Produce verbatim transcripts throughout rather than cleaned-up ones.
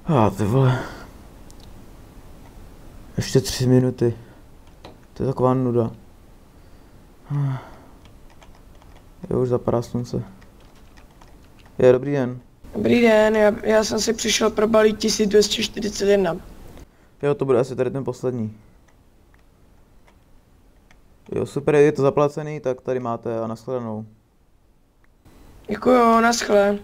A ty vole. Ještě tři minuty. To je taková nuda. Je už zapadá slunce. Je, dobrý den. Dobrý den, já, já jsem si přišel pro balík tisíc dvě stě čtyřicet jedna. Jo, to bude asi tady ten poslední. Jo, super, je to zaplacený, tak tady máte a nashledanou. Děkuju, naschle.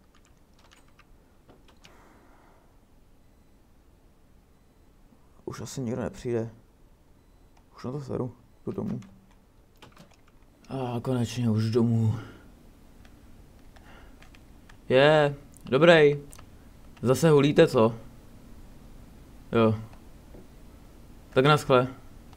Už asi nikdo nepřijde. Už na to seru, jdu domů. A konečně už domů. Je, dobrý. Zase hulíte, co? Jo. Tak naschle.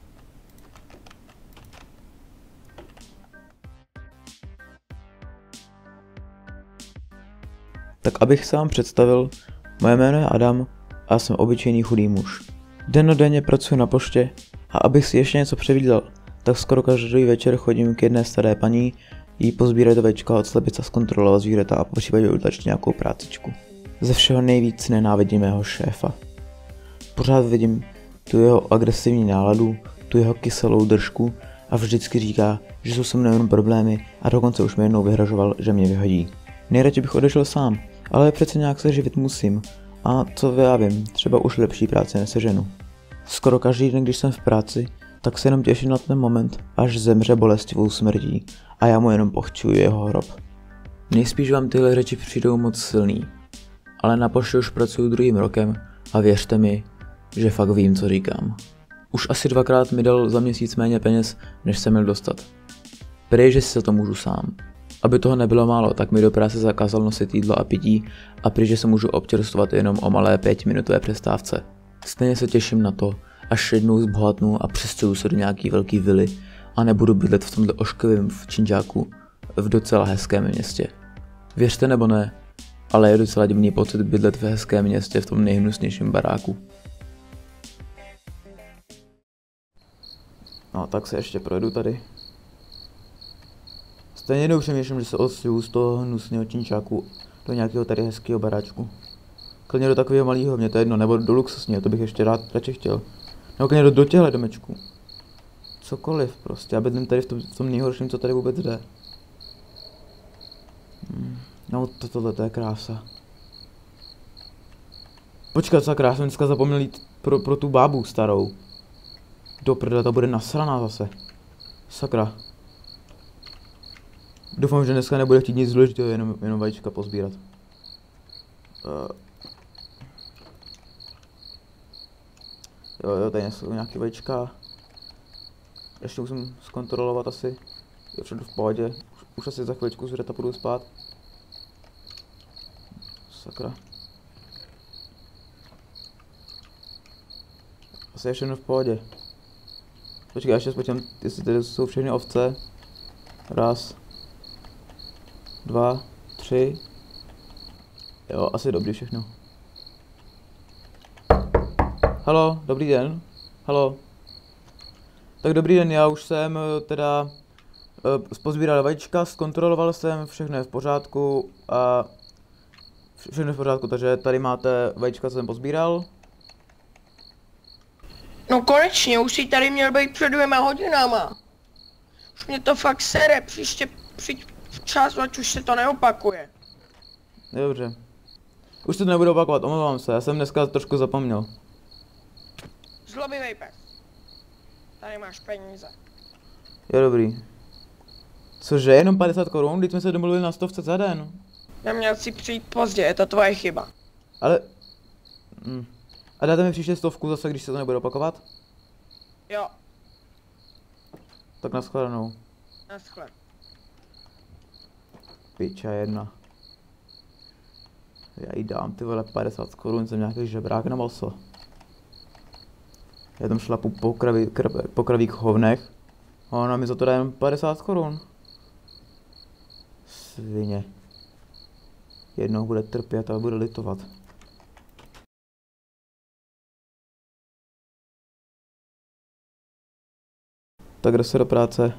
Tak abych se vám představil, moje jméno je Adam a já jsem obyčejný chudý muž. Dennodenně pracuji na poště a abych si ještě něco převídal, tak skoro každý večer chodím k jedné staré paní, jí pozbírat ovečka od slepic a zkontrolovat zvířata a po případě utlačit nějakou prácičku. Ze všeho nejvíc nenávidím mého šéfa. Pořád vidím tu jeho agresivní náladu, tu jeho kyselou držku a vždycky říká, že jsou se mnou jenom problémy a dokonce už mi jednou vyhrožoval, že mě vyhodí. Nejradši bych odešel sám, ale přece nějak se živit musím. A co já vím, třeba už lepší práce neseženu. Skoro každý den, když jsem v práci, tak se jenom těším na ten moment, až zemře bolestivou smrtí a já mu jenom pochčuji jeho hrob. Nejspíš vám tyhle řeči přijdou moc silný, ale na poště už pracuji druhým rokem a věřte mi, že fakt vím, co říkám. Už asi dvakrát mi dal za měsíc méně peněz, než jsem měl dostat. Prej, že si za to můžu sám. Aby toho nebylo málo, tak mi do práce zakázal nosit jídlo a pití a prý, že se můžu občerstvovat jenom o malé pětiminutové přestávce. Stejně se těším na to, až jednou zbohatnu a přestěhuju se do nějaký velký vily a nebudu bydlet v tomhle ošklivém činžáku v docela hezkém městě. Věřte nebo ne, ale je docela divný pocit bydlet v hezkém městě v tom nejhnusnějším baráku. No tak se ještě projedu tady. Stejně jednou přemýšlím, že se odstěhuju z toho hnusného činčáku do nějakého tady hezkého baráčku. Klidně do takového malého, mě to je jedno, nebo do luxusního, to bych ještě rád radši chtěl. Nebo klidně do, do těchto domečků. Cokoliv prostě, já bydlím tady v tom, v tom nejhorším, co tady vůbec jde. Hmm. No to, tohle to je krása. Počkat, sakra, já jsem dneska zapomněl jít pro, pro tu bábu starou. Do prdele, ta bude nasraná zase. Sakra. Doufám, že dneska nebude chtít nic důležitého, jenom, jenom vajíčka pozbírat. Uh. Jo, jo, tady jsou nějaký vajíčka. Ještě musím zkontrolovat asi. Je všude v pohodě. Už, už asi za chvíličku zvědět a půjdu spát. Sakra. Asi je všechno v pohodě. Počkej, já ještě spočítám, jestli tady jsou všechny ovce. Raz. Dva, tři. Jo, asi dobrý všechno. Halo, dobrý den. Halo. Tak dobrý den, já už jsem teda uh, pozbíral vajíčka, zkontroloval jsem, všechno je v pořádku a všechno je v pořádku, takže tady máte vajíčka, co jsem pozbíral. No konečně, už jsi tady měl být před dvěma hodinama. Už mě to fakt sere, příště přijď včas, ať už se to neopakuje. Dobře. Už se to nebudu opakovat, omlouvám se, já jsem dneska trošku zapomněl. Zlobivej pes. Tady máš peníze. Je dobrý. Cože, jenom padesát korun? Teď jsme se domluvili na stovce za den. Neměl si přijít pozdě, je to tvoje chyba. Ale... Hm. A dáte mi příště stovku zase, když se to nebude opakovat? Jo. Tak nashledanou. Naschle. Piča jedna. Já jí dám ty vole padesát korun, jsem nějaký žebrák na maso. Já tam šlapu po, kraví, kr, po kravík hovnech a ona mi za to dá jen padesát korun. Svině. Jednou bude trpět a bude litovat. Tak jde se do práce.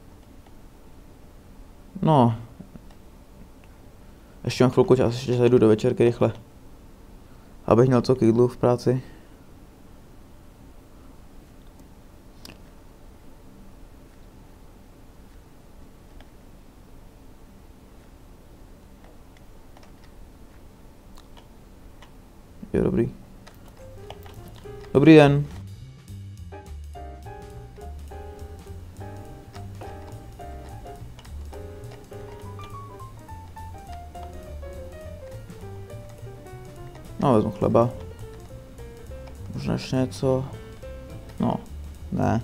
No. Ještě mám chvilku čas, ještě zajdu do večerky rychle. abych měl co k jídlu v práci. Je dobrý. Dobrý den. No, vezmu chleba. Možná ještě něco. No, ne.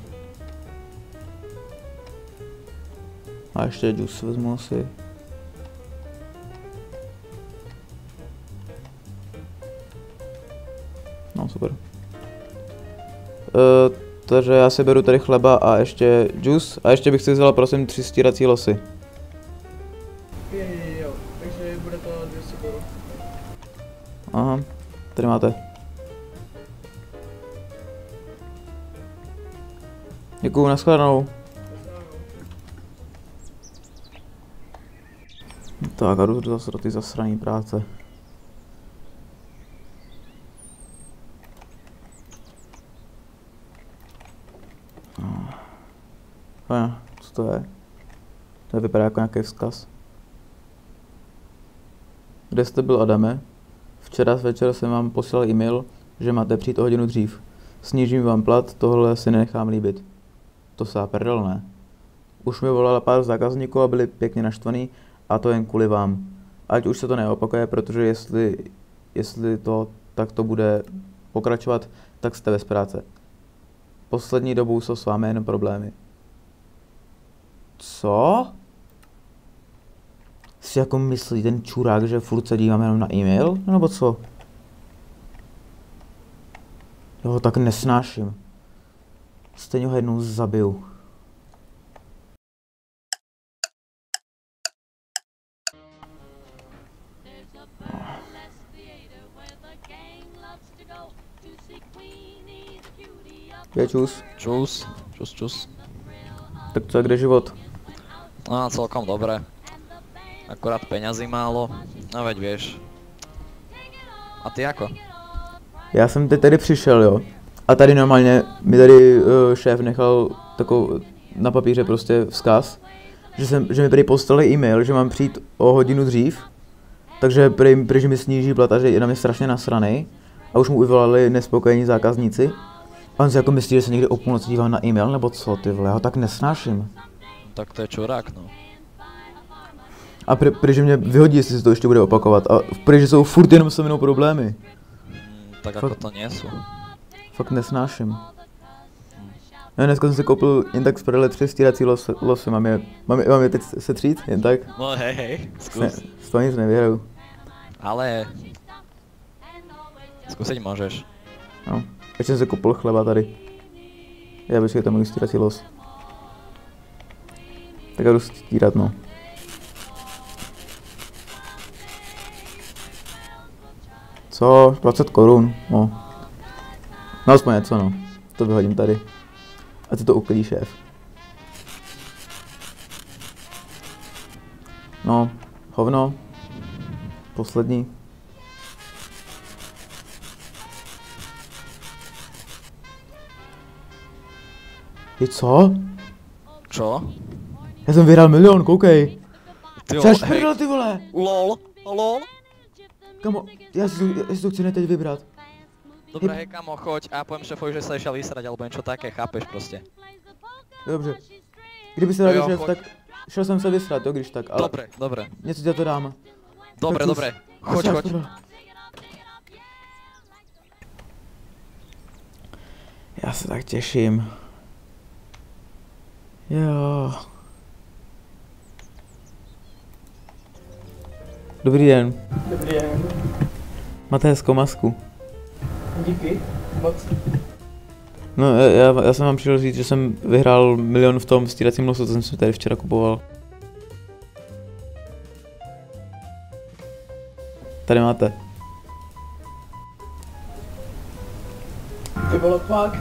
A ještě džus vezmu asi. No, super. Uh, takže já si beru tady chleba a ještě džus. A ještě bych si vzal, prosím, tři stírací losy. Jo, jo, takže bude to dvě stě korun. Aha, tady máte. Děkuju, nashledanou. Tak a jdu zase do ty zasraný práce. No, co to je? To vypadá jako nějaký vzkaz. Kde jste byl, Adame? Včera večer jsem vám posílal e-mail, že máte přijít o hodinu dřív. Snížím vám plat, tohle si nenechám líbit. To se prdel, ne? Už mi volala pár zákazníků a byli pěkně naštvaný a to jen kvůli vám. Ať už se to neopakuje, protože jestli, jestli to tak to bude pokračovat, tak jste bez práce. Poslední dobou jsou s vámi jen problémy. Co? Si jako myslí ten čurák, že furt se dívám jenom na e-mail? Nebo co? Já ho tak nesnáším. Stejně ho jednou zabiju. Je čus. Čus, čus, čus. Tak co, kde život? No celkom dobre. Akorát peňazí málo, no veď vieš. A ty ako? Já jsem teď tady přišel, jo. A tady normálně mi tady uh, šéf nechal takovou na papíře prostě vzkaz, že, jsem, že mi prý poslali e-mail, že mám přijít o hodinu dřív, takže prý, prý že mi sníží plat a že je na mě strašně nasranej a už mu uvolali nespokojení zákazníci. A on si jako myslí, že se někdy o půlnoci dívá na e-mail, nebo co, ty vole, já ho tak nesnáším. Tak to je čurák, no. A prý, prý že mě vyhodí, jestli se to ještě bude opakovat. A prý, že jsou furt jenom se mnou problémy. Mm, tak ako to nie sú. Fakt nesnáším. No, dneska jsem si koupil jen tak z prdele tři stírací losy, losy. Mám je, mám je, mám je teď setřít, jen tak. No hej, hej, skús. S toho nic nevyhraju. Ale... Skúsiť môžeš. No, ještě jsem si koupil chleba tady. Já bych to můj stírací los. Tak já jdu stírat, no. Co? dvacet korun, no. No aspoň něco, no. To vyhodím tady. A ty to uklidí šéf. No, hovno. Poslední. Je co? Čo? Já jsem vyhrál milion, koukej. Ty Čaš prdel, ty vole. Lol, lol. Kamo, já si, já si to chci teď vybrat. Dobre, hej kamo, choď a poviem šéfovi, že sa išiel vysrať alebo niečo také, chápeš proste. Dobře. Kdyby se Jo, rádi jo, šéf, choď. tak šel jsem se vysrat, jo, když tak, ale Dobre, dobre. něco ti to dám. Dobre, Tak už. dobre. Choď, Čas, choď. prdel. Já se tak těším. Jo. Dobrý den. Dobrý den. Máte hezkou masku. Díky. Moc. No, já, já, já jsem vám přišel říct, že jsem vyhrál milion v tom stíracím losu, co jsem si tady včera kupoval. Tady máte. Ty vole, fakt.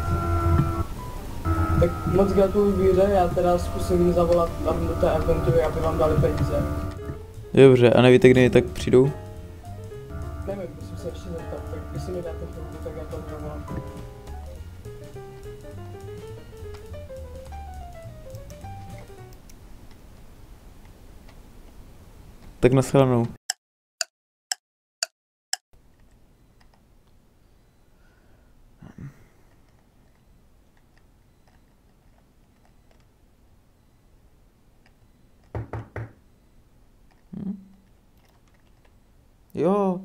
Tak moc gratuluju Víře, já teda zkusím zavolat tam do té agentury, aby vám dali peníze. Dobře, a nevíte, kdy tak přijdou? Nevím, musím se ještě zeptat, tak jestli mi Tak nashledanou. Hm? Jo.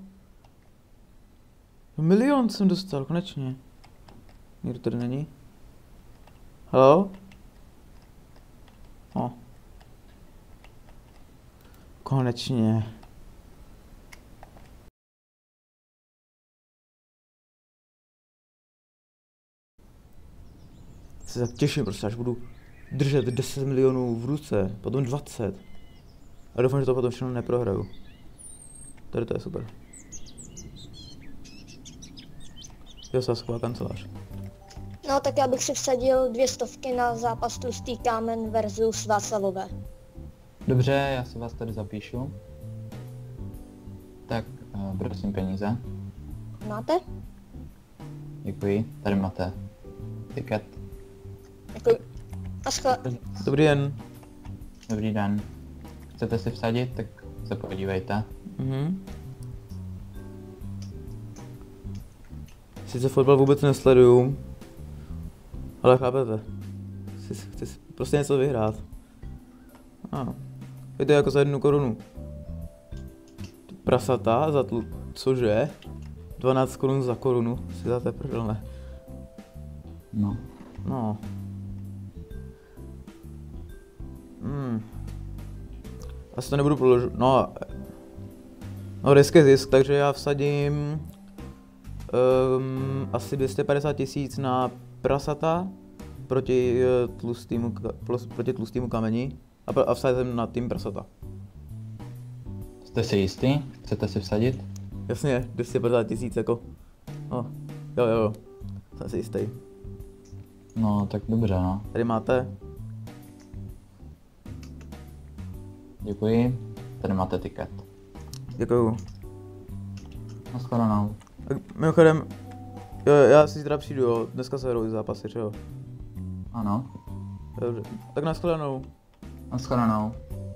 Milion jsem dostal, konečně. Nikdo tady není. Halo? O. Konečně. Se tak těším prostě, až budu držet deset milionů v ruce, potom dvacet. A doufám, že to potom všechno neprohraju. Tady to je super. Jo, sásková kancelář. No tak já bych si vsadil dvě stovky na zápas Tlustý kámen versus Václavové. Dobře, já si vás tady zapíšu. Tak, uh, prosím peníze. Máte? Děkuji. Tady máte tiket. Děkuji. Naschle. Dobrý den. Dobrý den. Chcete si vsadit, tak se podívejte. Mhm. Sice fotbal vůbec nesleduju, ale chápete. Chci, chci si prostě něco vyhrát. A. Je to jako za jednu korunu. Ty prasata za tlu, cože? dvanáct korun za korunu, si za to prdele. No. No. Hmm. Asi to nebudu položit, no. No risk je zisk, takže já vsadím um, asi dvě stě padesát tisíc na prasata proti uh, tlustýmu, plus, proti tlustýmu kameni a, a vsadím na tým prasata. Jste si jistý? Chcete si vsadit? Jasně, dvě stě padesát tisíc jako, no, jo jo jo, jsem si jistý. No, tak dobře, no. Tady máte. Děkuji. Tady máte tiket. Děkuju. Naschledanou. Tak mimochodem, jo, já si zítra přijdu, jo, dneska se hrajou zápasy, že jo? Ano. Dobře, tak nashledanou. Naschledanou.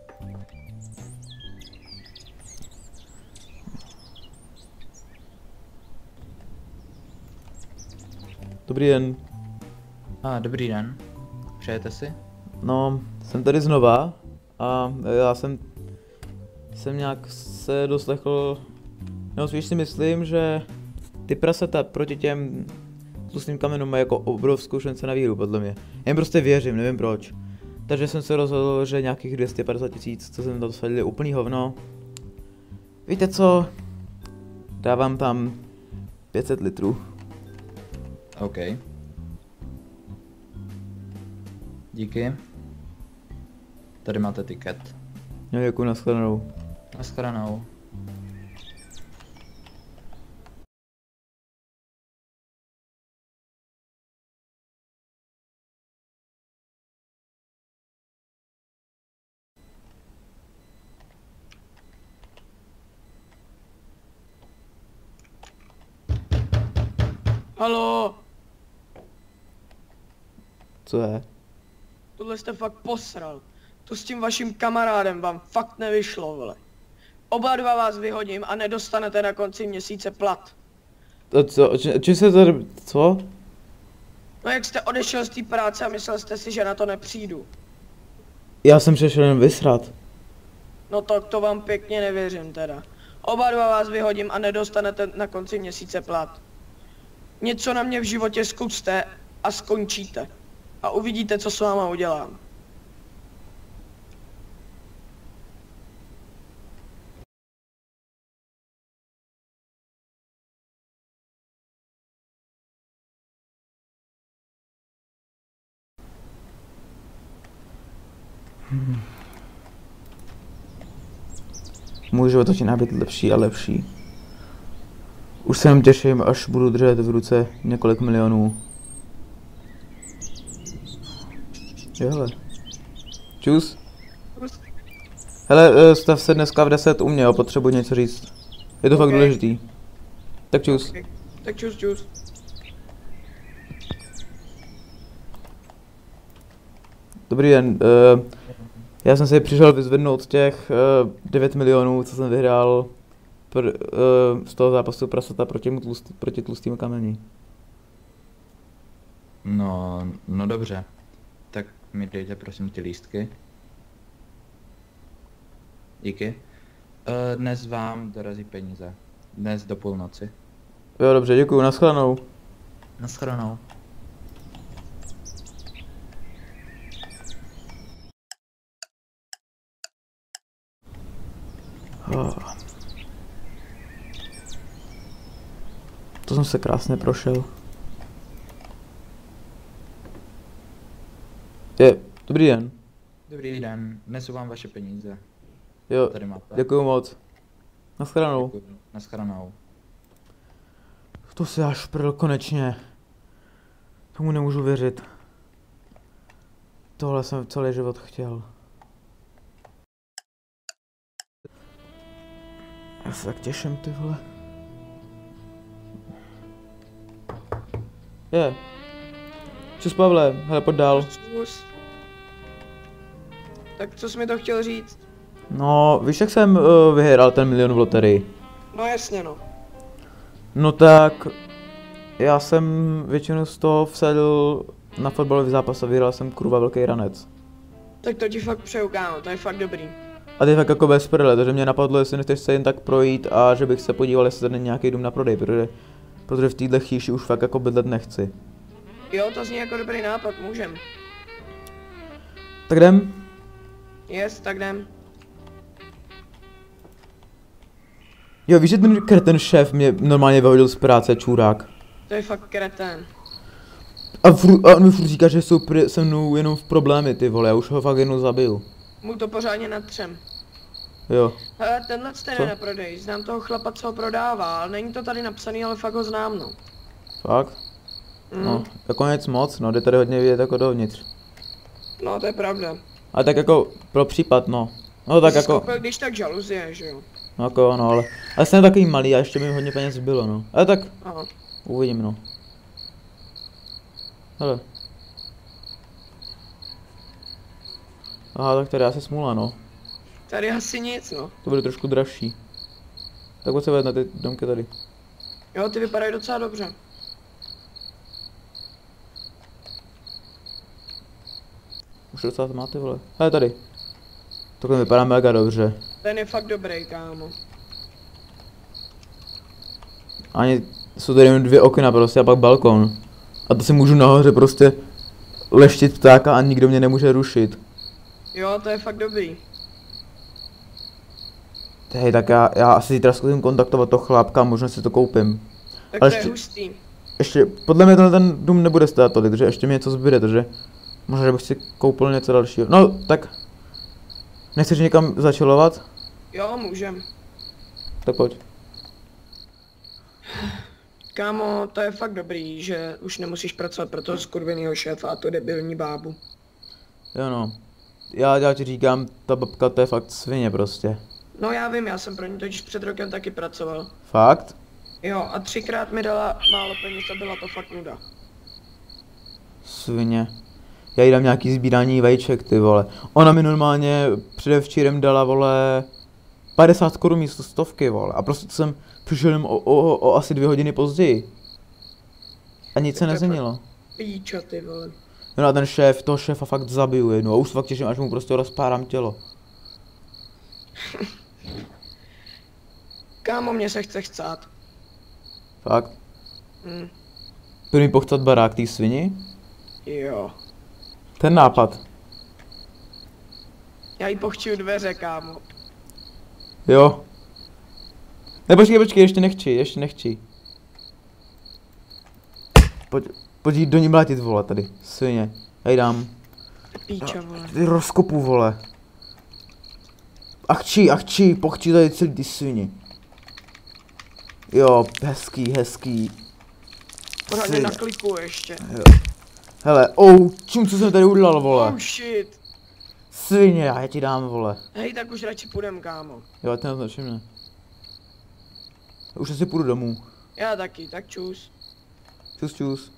Dobrý den. A, dobrý den. Přejete si? No, jsem tady znova a já jsem, jsem nějak se doslechl, no spíš si myslím, že ty prasata proti těm tlustým kamenům mají jako obrovskou šanci na víru, podle mě. Já jim prostě věřím, nevím proč. Takže jsem se rozhodl, že nějakých dvě stě padesát tisíc, co jsem tam svedl, je úplný hovno. Víte co? Dávám tam pět set litrů. OK. Díky. Tady máte tiket. Jo, děkuji, nashledanou. Naschledanou. Haló, Co je? tohle jste fakt posral. To s tím vaším kamarádem vám fakt nevyšlo, vole. Oba dva vás vyhodím a nedostanete na konci měsíce plat. To co? Či, či se tady, co? No jak jste odešel z té práce a myslel jste si, že na to nepřijdu. Já jsem přišel jen vysrat. No tak to vám pěkně nevěřím teda. Oba dva vás vyhodím a nedostanete na konci měsíce plat. Něco na mě v životě zkuste a skončíte. A uvidíte, co s váma udělám. Hmm. Můj život začíná být lepší a lepší. Už se jen těším, až budu držet v ruce několik milionů. Jo, hele. Čus. Hele, stav se dneska v deset u mě, jo, potřebuji něco říct. Je to okay. Fakt důležitý. Tak čus. Okay. Tak čus, čus. Dobrý den, uh, Já jsem si přišel vyzvednout těch uh, devět milionů, co jsem vyhrál pr, uh, z toho zápasu prasata proti, tlust, proti tlustým kamení. No, no dobře. Tak mi dejte prosím ty lístky. Díky. Uh, dnes vám dorazí peníze. Dnes do půlnoci. Jo, dobře, děkuju, nashledanou. Naschledanou. Oh. To jsem se krásně prošel. Je, dobrý den. Dobrý den, nesu vám vaše peníze. Jo, Tady máte. děkuju moc. Nashledanou. Děkuju. Naschledanou. To si až prdl konečně. Tomu nemůžu věřit. Tohle jsem celý život chtěl. Já se tak těším, ty vole. Je. Čus, Pavle, hele, pojď dál. Čus. Tak co jsi mi to chtěl říct? No, víš, jak jsem uh, vyhrál ten milion v loterii? No jasně no. No tak, já jsem většinu z toho vsedl na fotbalový zápas a vyhrál jsem kurva velký ranec. Tak to ti fakt přeju, kámo, to je fakt dobrý. A ty fakt jako bez prdele, takže mě napadlo, jestli nechceš se jen tak projít a že bych se podíval, jestli tady není nějaký dům na prodej, protože, protože v téhle chýši už fakt jako bydlet nechci. Jo, to zní jako dobrý nápad, můžem. Tak jdem? Yes, tak jdem. Jo, víš, že ten kreten šéf mě normálně vyhodil z práce, čurák. To je fakt kretén. A, fru, a on mi furt říká, že jsou prý, se mnou jenom v problémy, ty vole, já už ho fakt jednou zabiju. Mu to pořádně natřem. Jo. Hele, tenhle ten Co? je na prodej, znám toho chlapa, co ho prodává, ale není to tady napsaný, ale fakt ho znám, no. Fakt? Mm. No, jako nic moc, no, jde tady hodně vidět jako dovnitř. No, to je pravda. A tak jako pro případ, no. No tak Jsi jako, koupil, když tak žaluzie, že jo? no jako no, ale, ale jsem takový malý a ještě mi hodně peněz zbylo, no. Ale tak, Aha. uvidím, no. Hele. Aha, tak tady asi smůla, no. Tady asi nic, no. To bude trošku dražší. Tak pojď se vést na ty domky tady. Jo, ty vypadají docela dobře. Už docela to máte, vole. Hele, tady. Tohle vypadá mega dobře. Ten je fakt dobrý, kámo. Ani jsou tady jen dvě okna prostě a pak balkon. A to si můžu nahoře prostě leštit ptáka a nikdo mě nemůže rušit. Jo, to je fakt dobrý. Hej, tak já, já asi zítra zkusím kontaktovat toho chlápka a možná si to koupím. Tak Ale to je ještě- hustý. Ještě, podle mě tenhle ten dům nebude stát tolik, takže ještě mi něco zbyde, takže možná, že bych si koupil něco dalšího. No, tak, nechceš někam začilovat? Jo, můžem. Tak pojď. Kámo, to je fakt dobrý, že už nemusíš pracovat pro toho skurvenýho šéfa a tu debilní bábu. Jo no, já, já ti říkám, ta babka to je fakt svině prostě. No já vím, já jsem pro ní totiž před rokem taky pracoval. Fakt? Jo, a třikrát mi dala málo peněz a byla to fakt nuda. Svině. Já jí dám nějaký sbírání vajíček, ty vole. Ona mi normálně předevčírem dala, vole, padesát korun místo stovky, vole. A prostě jsem přišel jenom o, o, o asi dvě hodiny později. A nic se To je nezměnilo. Píčo, ty vole. No a ten šéf, toho šéfa fakt zabiju jednu a už fakt těším, až mu prostě rozpárám tělo. Kámo, mě se chce chcát. Fakt? Hm, Půjdu mi pochcat barák tý svini? jo. Ten nápad. Já jí pochčiju dveře, kámo. Jo. Ne, počkej, počkej, ještě nechci, ještě nechci. Pojď, pojď jít do ní mlátit, vole, tady, svině. Já jí dám. Píčo, vole. Ty rozkopu, vole. Achči, achči, pochči tady celý ty svini. Jo, hezký, hezký. Pořádně Svině. na kliku ještě. Hele, oh, čím, co jsem tady udělal, vole. Oh shit. Svině, já ti dám, vole. Hej, tak už radši půjdem, kámo. Jo, ten označím, ne. Už asi půjdu domů. Já taky, tak čus. Čus, čus.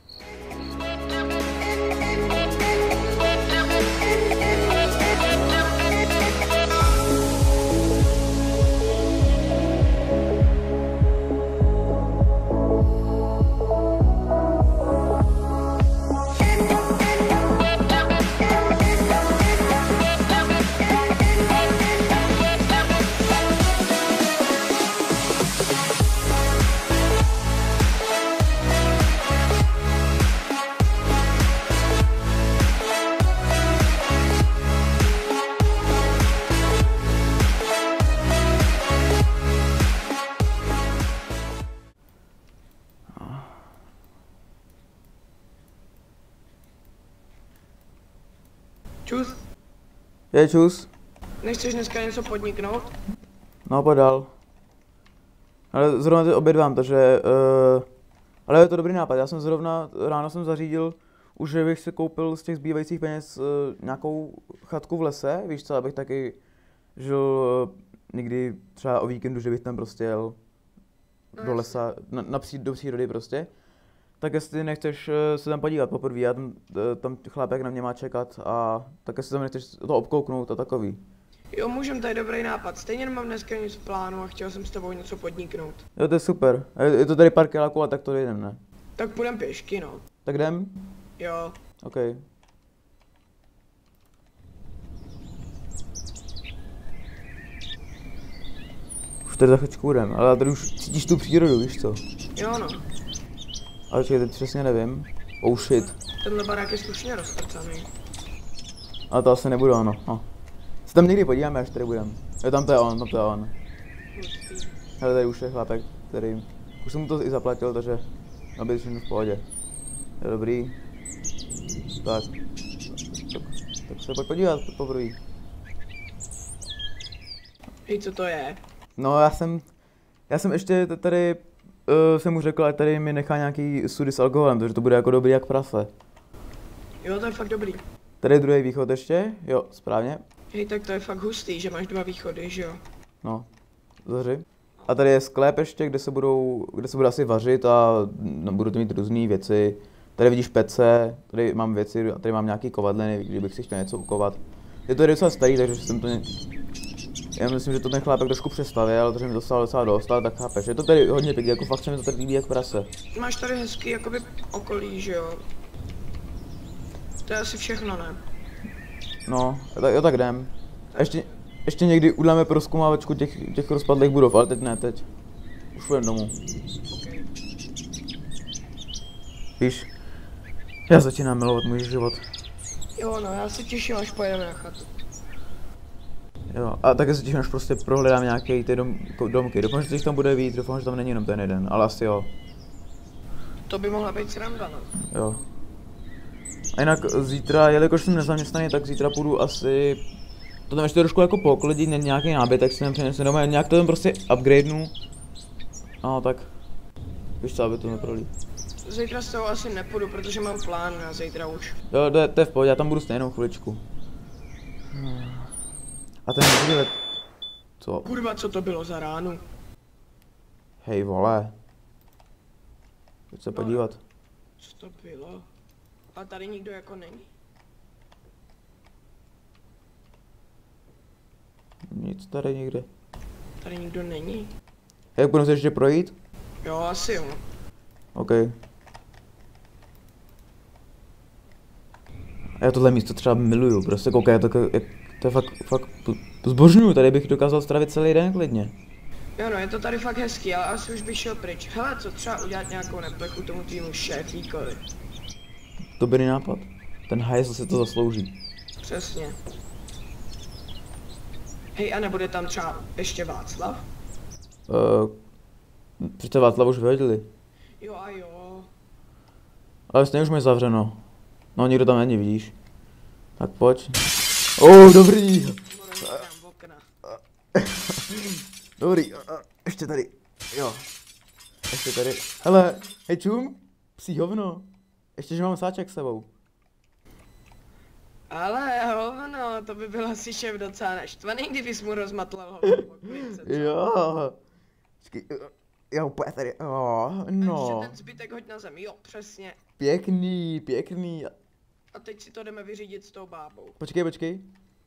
Čus, Je čus. nechceš dneska něco podniknout? No, podal. Ale zrovna teď obědvám, takže... Uh, ale je to dobrý nápad, já jsem zrovna, ráno jsem zařídil, už že bych si koupil z těch zbývajících peněz uh, nějakou chatku v lese, víš co, abych taky žil uh, někdy třeba o víkendu, že bych tam prostě jel do lesa, na, na pří, do přírody prostě. Tak jestli nechceš uh, se tam podívat poprvé, já tam, uh, tam chlápek na mě má čekat a tak jestli tam nechceš to obkouknout a takový. Jo, můžem, to je dobrý nápad. Stejně nemám dneska nic v plánu a chtěl jsem s tebou něco podniknout. Jo, to je super, je, je to tady pár kiláků a tak to jdem, ne? Tak půjdem pěšky, no. Tak jdem? Jo. OK. Už tady za chvíličku jdem, ale tady už cítíš tu přírodu, víš co? Jo, no. Ale čekaj, teď přesně nevím. Oh shit. Tenhle barák je slušně roztrcaný. Ale to asi nebude ono, no. Se tam někdy podíváme, až tady budem. Jo, tam to je on, tam to je on. Hele, tady už je chlapek, který... Už jsem mu to i zaplatil, takže... Má být všechno v pohodě. Je dobrý. Tak. Tak, tak se pojď podívat poprvé. Hej, co to je? No, já jsem... Já jsem ještě tady... Uh, jsem mu řekl, ať tady mi nechá nějaký sudy s alkoholem, protože to bude jako dobrý jak prase. Jo, to je fakt dobrý. Tady je druhý východ ještě? Jo, správně. Hej, tak to je fakt hustý, že máš dva východy, že jo? No, zaři. A tady je sklep ještě, kde se budou, kde se bude asi vařit a no, budou to mít různé věci. Tady vidíš pece, tady mám věci a tady mám nějaký kovadliny, kdybych si chtěl něco ukovat. Je to docela starý, takže jsem to ně... Já myslím, že to ten chlápek trošku přestavil, protože mi to stalo docela dost, ale tak chápeš, je to tady hodně pěkný, jako fakt se mi to tady líbí jak prase. Máš tady hezký jakoby okolí, že jo? To je asi všechno, ne? No, tak, jo tak jdem. Ještě, ještě někdy uděláme prozkumávačku těch, těch rozpadlých budov, ale teď ne, teď. Už půjdem domů. Okay. Víš, já začínám milovat můj život. Jo, no, já se těším, až pojedeme na chatu. Jo, a také se těším, až prostě prohledám nějaké ty dom, domky. Doufám, že těch tam bude víc, doufám, že tam není jenom ten jeden, ale asi jo. To by mohla být sranda, no. Jo. A jinak zítra, jelikož jsem nezaměstnaný, tak zítra půjdu asi... To tam ještě trošku jako poklidit, nějaký nábytek si tam přinesu doma, nějak to tam prostě upgradenu. No tak, víš co, aby to neprolí. Zítra z toho asi nepůjdu, protože mám plán na zítra už. Jo, to je, to je v pohodě, já tam budu stejnou chviličku. A ten nebude... Co? Kurva, co to bylo za ránu? Hej vole. Pojď se podívat. Co to bylo? A tady nikdo jako není? Nic tady nikde. Tady nikdo není? Jak budeme se ještě projít? Jo, asi jo. OK. A já tohle místo třeba miluju, prostě koukej, to, jak, to je fakt, fakt zbožňuju, tady bych dokázal stravit celý den klidně. Jo no, je to tady fakt hezký, ale asi už bych šel pryč. Hele, co třeba udělat nějakou neplechu tomu týmu šéfíkovi. Dobrý nápad. Ten hajzl si to zaslouží. Přesně. Hej, a nebude tam třeba ještě Václav? Uh, přece Václav už vyhodili. Jo a jo. Ale stejně už mi zavřeno. No nikdo tam není, vidíš. Tak pojď. Oh, dobrý. Dobrý, ještě tady. Jo. Ještě tady. Hele, hej čum, psí hovno. Ještě, že mám sáček s sebou. Ale hovno, to by byl asi šéf docela naštvaný, kdybys mu rozmatlal hovno po klice, co? Jo. Počkej, já úplně tady, oh, no. Takže ten zbytek hoď na zem, jo, přesně. Pěkný, pěkný. A teď si to jdeme vyřídit s tou bábou. Počkej, počkej.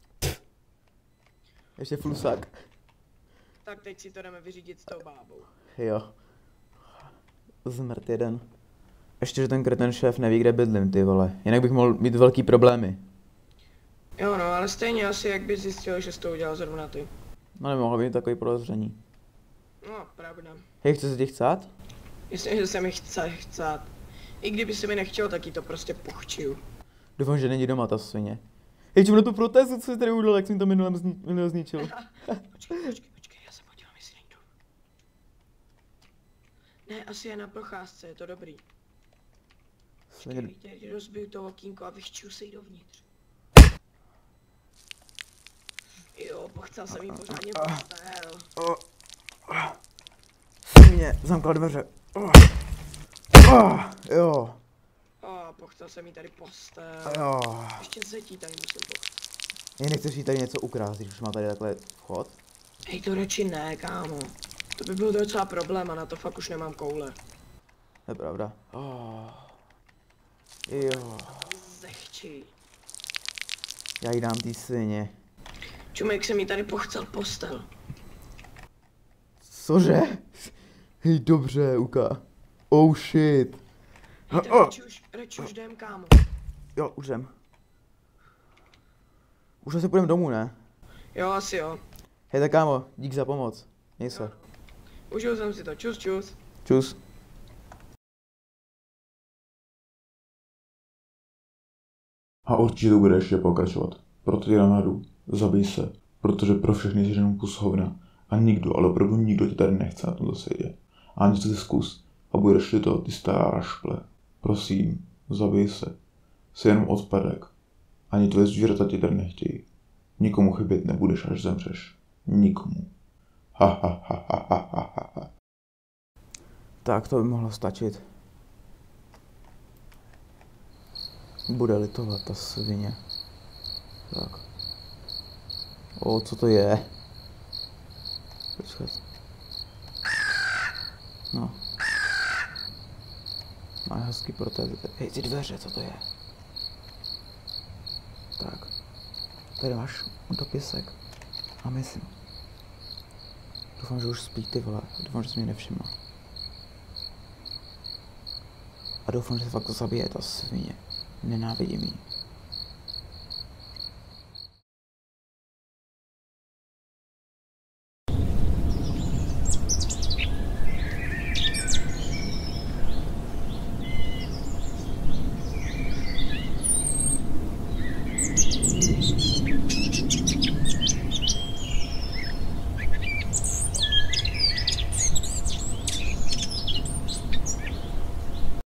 Ještě flusák. Tak teď si to jdeme vyřídit s tou bábou. Jo. Zmrt jeden. Ještě, že ten kreten šéf neví, kde bydlím, ty vole. Jinak bych mohl mít velký problémy. Jo no, ale stejně asi jak bys zjistil, že jsi to udělal zrovna ty. No nemohl být takový podezření. No, pravda. Hej, chce se ti chcát? Myslím, že se mi chce chcát. I kdyby se mi nechtěl, tak jí to prostě pochčiju. Doufám, že není doma ta svině. Hej, čemu na tu protézu, co jsi tady udělal, jak jsem to minule, zni minule zničil? Počkej, počkej, počkej, já se podívám, jestli nejdu. Ne, asi je na procházce, je to dobrý. Počkej, teď rozbiju to okýnko a vyščiju se jí dovnitř. Jo, pochcel jsem jí pořádně postel. Svině, zamkla dveře. Oh. Oh. Jo. A pochcel jsem jí tady postel. Jo. Ještě zetí tady musím pochcel. Jen nechceš jí tady něco ukrást, když už má tady takhle vchod? Hej, to radši ne, kámo. To by byl docela problém a na to fakt už nemám koule. To je pravda. Oh. Jo. Zechči. Já jí dám ty svině. Čumek jsem jí tady pochcel postel. Cože? Hej, dobře, Uka. Oh shit. Hej, tak Oh. radši už, radši už jdem, kámo. Jo, už jdem. Už asi půjdem domů, ne? Jo, asi jo. Hej, tak kámo, dík za pomoc. Měj se. Užil jsem si to, čus, čus. Čus. A určitě to bude ještě pokračovat. Proto tě namadu, zabij se, protože pro všechny jsi jenom kus hovna. A nikdo, ale opravdu nikdo tě tady nechce na tomto světě. A něco si zkus a budeš-li to, ty stará šple. Prosím, zabij se. Jsi jenom odpadek. Ani tvoje zvířata tě tady nechtějí. Nikomu chybět nebudeš, až zemřeš. Nikomu. Ha ha ha ha ha ha ha. Tak to by mohlo stačit. Bude litovat ta svině. Tak. O, co to je? Počkat. No. Má hezký protézy. Hej, ty dveře, co to je? Tak. Tady máš dopisek. A myslím. Doufám, že už spí, ty vole. Doufám, že jsi mě nevšimla. A doufám, že se fakt to zabije, ta svině. Nenávidím jí.